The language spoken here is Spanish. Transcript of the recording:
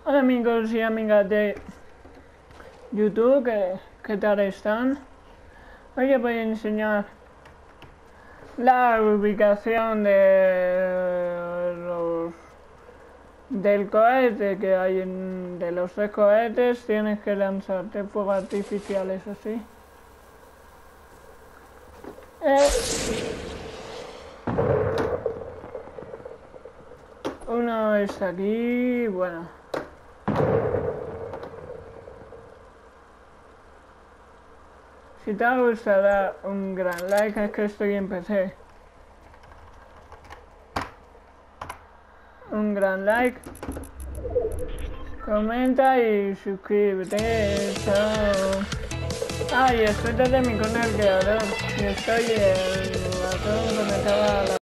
Hola amigos y amigas de YouTube, ¿qué tal están? Hoy les voy a enseñar la ubicación del cohete que hay de los 3 cohetes. Tienes que lanzarte fuegos artificiales así. Uno está aquí, bueno. Si te ha gustado, da un gran like, es que estoy en PC. Un gran like, comenta y suscríbete. Chao. Ah, y estoy desde mi canal creador. Y estoy en la zona conectada a la